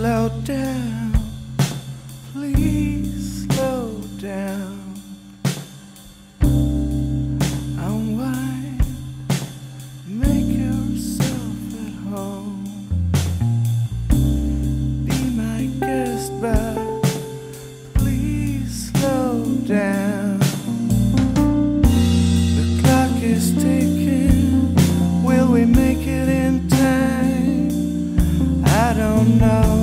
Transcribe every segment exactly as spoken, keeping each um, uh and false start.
slow down, please slow down. Unwind, make yourself at home. Be my guest, but please slow down. The clock is ticking, will we make it in time? I don't know,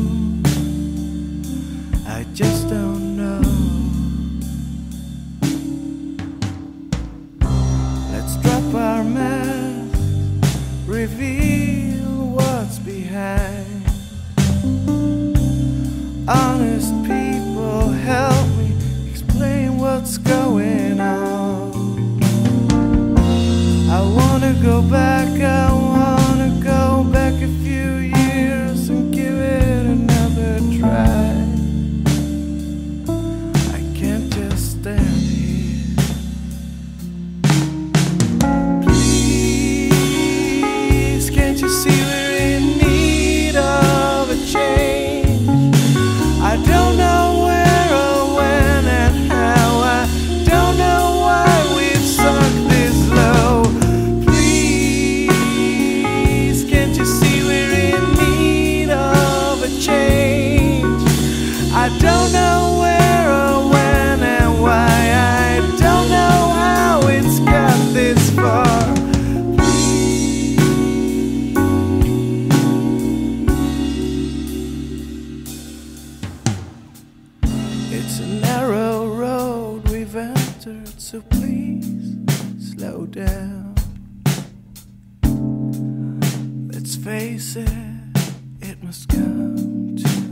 I just don't know. Let's drop our masks, reveal what's behind. Honest people, help me explain what's going on. I wanna go back, I wanna go back a few years and give it another try. I can't just stand here. Please, can't you see we're in need of a change? I don't know where or when and how. I don't know why we've sunk this low. Please, can't you see we're in need of a change? I don't know where or when and why. I don't know how it's got this far. It's a narrow road we've entered, so please slow down. Let's face it, it must come to